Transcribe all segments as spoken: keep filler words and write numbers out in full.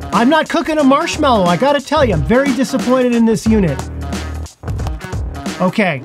I'm not cooking a marshmallow. I gotta tell you, I'm very disappointed in this unit. Okay.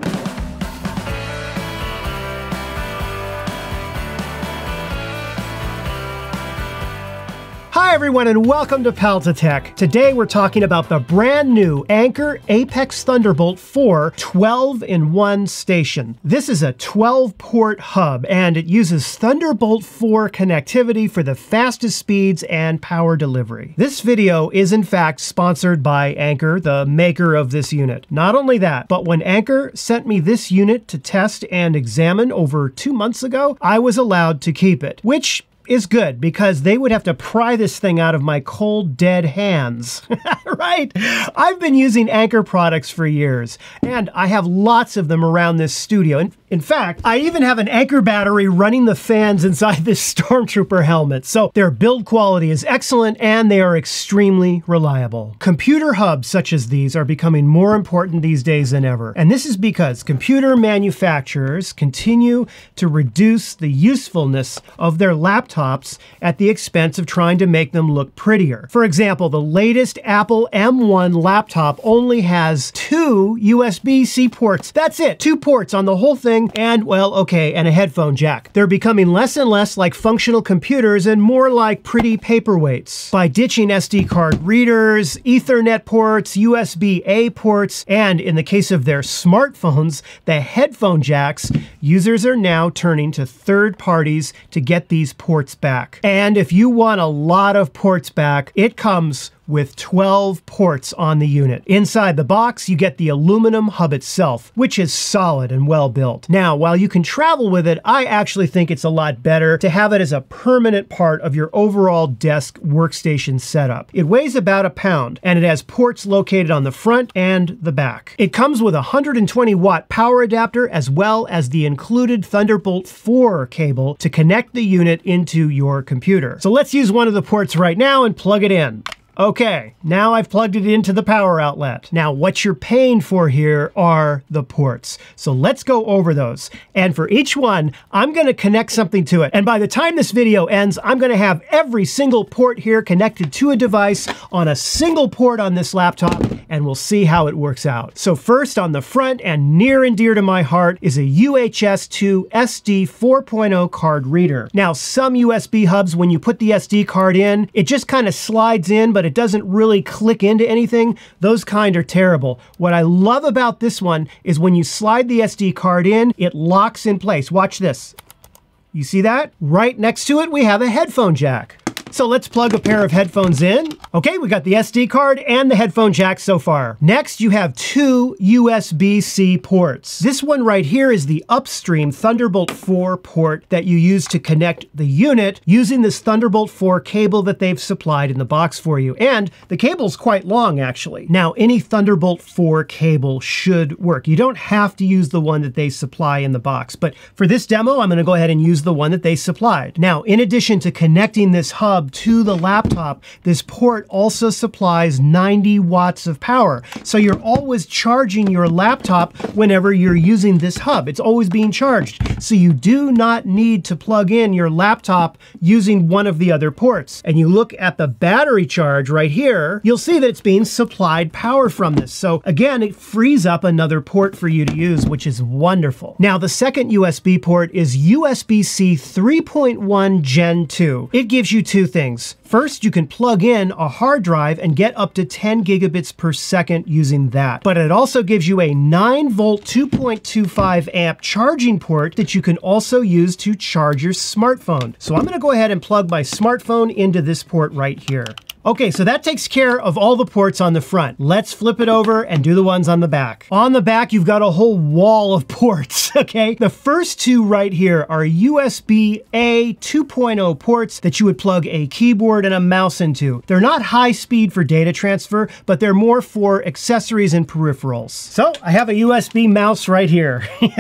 Hi everyone and welcome to Paltatech. Today we're talking about the brand new Anker Apex Thunderbolt four twelve in one station. This is a twelve port hub and it uses Thunderbolt four connectivity for the fastest speeds and power delivery. This video is in fact sponsored by Anker, the maker of this unit. Not only that, but when Anker sent me this unit to test and examine over two months ago, I was allowed to keep it, which is good because they would have to pry this thing out of my cold, dead hands. Right? I've been using Anker products for years, and I have lots of them around this studio. In, in fact, I even have an Anker battery running the fans inside this Stormtrooper helmet. So their build quality is excellent and they are extremely reliable. Computer hubs such as these are becoming more important these days than ever. And this is because computer manufacturers continue to reduce the usefulness of their laptops Laptops at the expense of trying to make them look prettier. For example, the latest Apple M one laptop only has two U S B C ports. That's it, two ports on the whole thing, and well, okay, and a headphone jack. They're becoming less and less like functional computers and more like pretty paperweights. By ditching S D card readers, Ethernet ports, U S B A ports, and in the case of their smartphones, the headphone jacks, users are now turning to third parties to get these ports back. And if you want a lot of ports back, it comes with twelve ports on the unit. Inside the box, you get the aluminum hub itself, which is solid and well built. Now, while you can travel with it, I actually think it's a lot better to have it as a permanent part of your overall desk workstation setup. It weighs about a pound, and it has ports located on the front and the back. It comes with a one hundred twenty watt power adapter, as well as the included Thunderbolt four cable to connect the unit into your computer. So let's use one of the ports right now and plug it in. Okay, now I've plugged it into the power outlet. Now what you're paying for here are the ports. So let's go over those. And for each one, I'm gonna connect something to it. And by the time this video ends, I'm gonna have every single port here connected to a device on a single port on this laptop, and we'll see how it works out. So first, on the front and near and dear to my heart is a U H S two S D four point oh card reader. Now some U S B hubs, when you put the S D card in, it just kind of slides in, but it doesn't really click into anything. Those kind are terrible. What I love about this one is when you slide the S D card in, it locks in place. Watch this. You see that? Right next to it, we have a headphone jack. So let's plug a pair of headphones in. Okay, we got the S D card and the headphone jack so far. Next, you have two U S B C ports. This one right here is the upstream Thunderbolt four port that you use to connect the unit using this Thunderbolt four cable that they've supplied in the box for you. And the cable's quite long, actually. Now, any Thunderbolt four cable should work. You don't have to use the one that they supply in the box, but for this demo, I'm gonna go ahead and use the one that they supplied. Now, in addition to connecting this hub to the laptop, this port also supplies ninety watts of power. So you're always charging your laptop whenever you're using this hub. It's always being charged. So you do not need to plug in your laptop using one of the other ports. And you look at the battery charge right here, you'll see that it's being supplied power from this. So again, it frees up another port for you to use, which is wonderful. Now, the second U S B port is U S B C three point one Gen two. It gives you two things. First, you can plug in a hard drive and get up to ten gigabits per second using that. But it also gives you a nine volt, two point two five amp charging port that you can also use to charge your smartphone. So I'm gonna go ahead and plug my smartphone into this port right here. Okay, so that takes care of all the ports on the front. Let's flip it over and do the ones on the back. On the back, you've got a whole wall of ports, okay? The first two right here are U S B A two point oh ports that you would plug a keyboard and a mouse into. They're not high speed for data transfer, but they're more for accessories and peripherals. So I have a U S B mouse right here.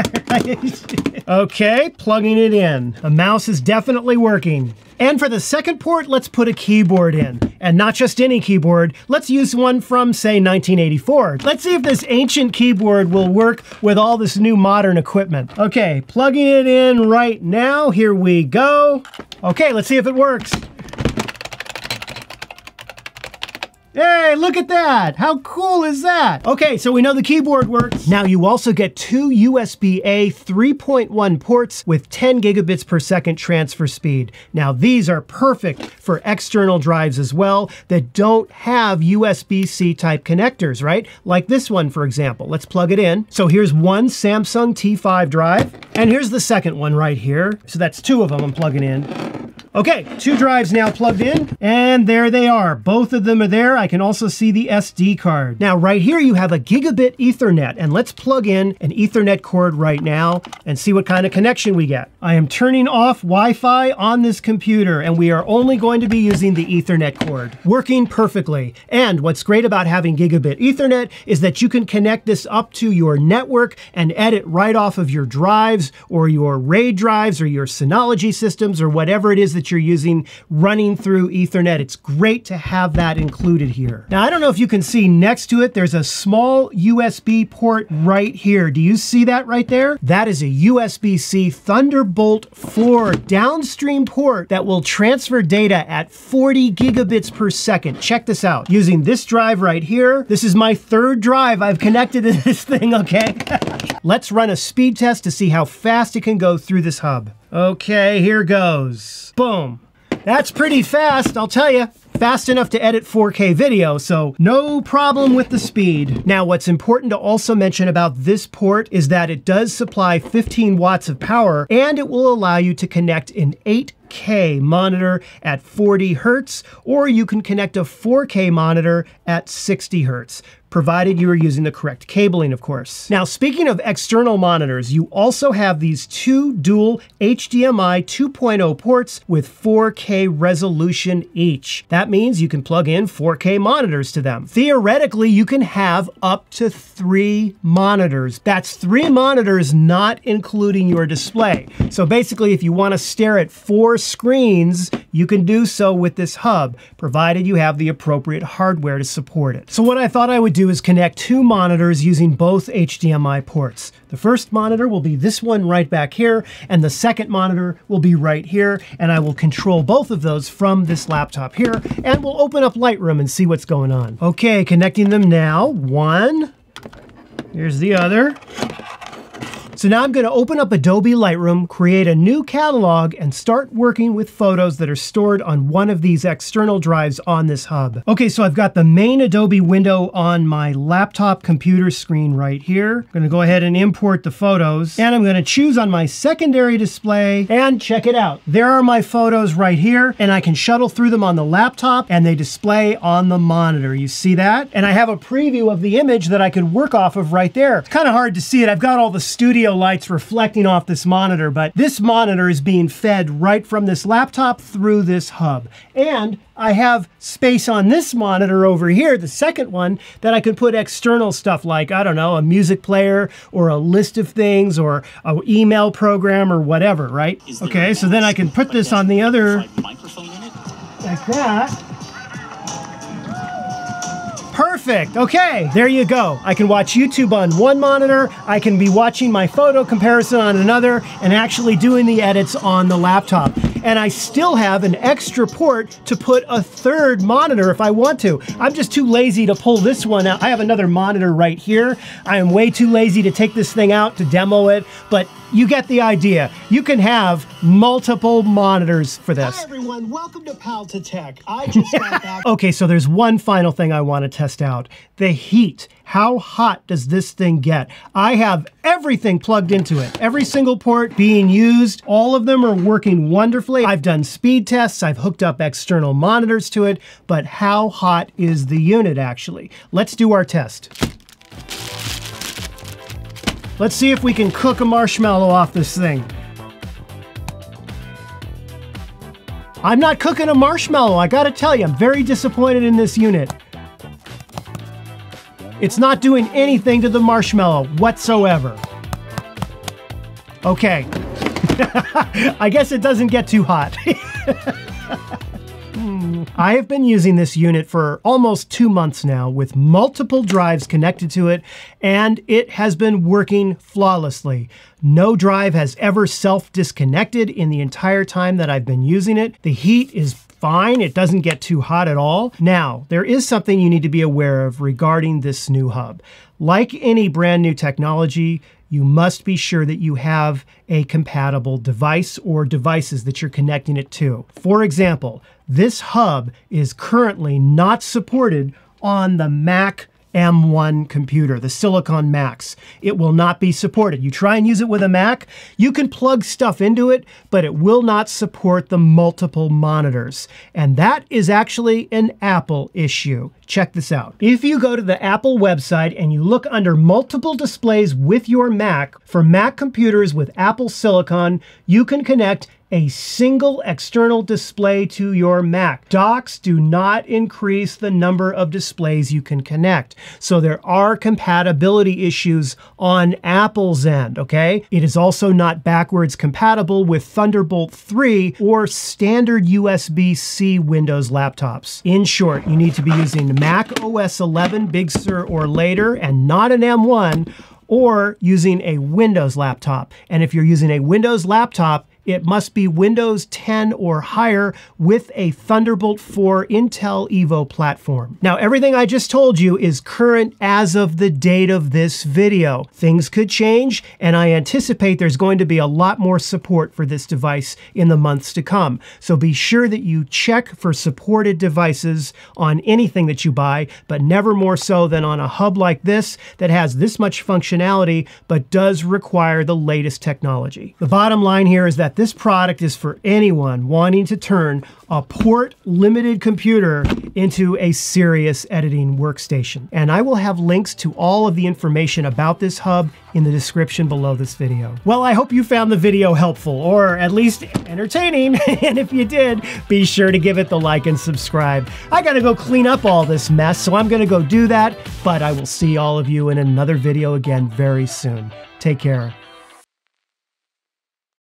Okay, plugging it in. The mouse is definitely working. And for the second port, let's put a keyboard in. And not just any keyboard, let's use one from, say, nineteen eighty-four. Let's see if this ancient keyboard will work with all this new modern equipment. Okay, plugging it in right now. Here we go. Okay, let's see if it works. Hey, look at that. How cool is that? Okay, so we know the keyboard works. Now you also get two U S B A three point one ports with ten gigabits per second transfer speed. Now these are perfect for external drives as well that don't have U S B C type connectors, right? Like this one, for example. Let's plug it in. So here's one Samsung T five drive, and here's the second one right here. So that's two of them I'm plugging in. Okay, two drives now plugged in, and there they are. Both of them are there. I can also see the S D card. Now, right here, you have a gigabit Ethernet, and let's plug in an Ethernet cord right now and see what kind of connection we get. I am turning off Wi-Fi on this computer, and we are only going to be using the Ethernet cord. Working perfectly. And what's great about having gigabit Ethernet is that you can connect this up to your network and edit right off of your drives or your RAID drives or your Synology systems or whatever it is that you're using running through Ethernet. It's great to have that included here. Now, I don't know if you can see next to it, there's a small U S B port right here. Do you see that right there? That is a U S B C Thunderbolt four downstream port that will transfer data at forty gigabits per second. Check this out. Using this drive right here, this is my third drive I've connected to this thing, okay? Let's run a speed test to see how fast it can go through this hub. Okay, here goes. Boom. That's pretty fast, I'll tell you. Fast enough to edit four K video, so no problem with the speed. Now, what's important to also mention about this port is that it does supply fifteen watts of power, and it will allow you to connect an eight K monitor at forty hertz, or you can connect a four K monitor at sixty hertz. Provided you are using the correct cabling, of course. Now, speaking of external monitors, you also have these two dual H D M I two point oh ports with four K resolution each. That means you can plug in four K monitors to them. Theoretically, you can have up to three monitors. That's three monitors, not including your display. So basically, if you want to stare at four screens, you can do so with this hub, provided you have the appropriate hardware to support it. So what I thought I would do is connect two monitors using both H D M I ports. The first monitor will be this one right back here, and the second monitor will be right here, and I will control both of those from this laptop here, and we'll open up Lightroom and see what's going on. Okay, connecting them now. One. Here's the other. So now I'm going to open up Adobe Lightroom, create a new catalog, and start working with photos that are stored on one of these external drives on this hub. Okay, so I've got the main Adobe window on my laptop computer screen right here. I'm going to go ahead and import the photos, and I'm going to choose on my secondary display, and check it out. There are my photos right here, and I can shuttle through them on the laptop, and they display on the monitor. You see that? And I have a preview of the image that I could work off of right there. It's kind of hard to see it. I've got all the studio lights reflecting off this monitor, but this monitor is being fed right from this laptop through this hub. And I have space on this monitor over here, the second one, that I could put external stuff like, I don't know, a music player or a list of things or an email program or whatever, right? Okay, so then I can put this on the other like that. Perfect. Okay, there you go. I can watch YouTube on one monitor, I can be watching my photo comparison on another, and actually doing the edits on the laptop. And I still have an extra port to put a third monitor if I want to. I'm just too lazy to pull this one out. I have another monitor right here. I am way too lazy to take this thing out to demo it, but you get the idea. You can have multiple monitors for this. Hi everyone, welcome to Pal-to-Tech. I just got back. Okay, so there's one final thing I want to test out. The heat. How hot does this thing get? I have everything plugged into it. Every single port being used. All of them are working wonderfully. I've done speed tests. I've hooked up external monitors to it. But how hot is the unit actually? Let's do our test. Let's see if we can cook a marshmallow off this thing. I'm not cooking a marshmallow. I gotta tell you, I'm very disappointed in this unit. It's not doing anything to the marshmallow whatsoever. Okay. I guess it doesn't get too hot. I have been using this unit for almost two months now with multiple drives connected to it, and it has been working flawlessly. No drive has ever self-disconnected in the entire time that I've been using it. The heat is fine. It doesn't get too hot at all. Now, there is something you need to be aware of regarding this new hub. Like any brand new technology, you must be sure that you have a compatible device or devices that you're connecting it to. For example, this hub is currently not supported on the Mac M one computer, the Silicon Macs. It will not be supported. You try and use it with a Mac, you can plug stuff into it, but it will not support the multiple monitors. And that is actually an Apple issue. Check this out. If you go to the Apple website and you look under multiple displays with your Mac, for Mac computers with Apple Silicon, you can connect a single external display to your Mac. Docks do not increase the number of displays you can connect. So there are compatibility issues on Apple's end, okay? It is also not backwards compatible with Thunderbolt three or standard U S B C Windows laptops. In short, you need to be using Mac O S eleven Big Sur or later and not an M one, or using a Windows laptop. And if you're using a Windows laptop, it must be Windows ten or higher with a Thunderbolt four Intel Evo platform. Now, everything I just told you is current as of the date of this video. Things could change, and I anticipate there's going to be a lot more support for this device in the months to come. So be sure that you check for supported devices on anything that you buy, but never more so than on a hub like this that has this much functionality, but does require the latest technology. The bottom line here is that this product is for anyone wanting to turn a port-limited computer into a serious editing workstation. And I will have links to all of the information about this hub in the description below this video. Well, I hope you found the video helpful, or at least entertaining. And if you did, be sure to give it the like and subscribe. I gotta go clean up all this mess, so I'm gonna go do that, but I will see all of you in another video again very soon. Take care.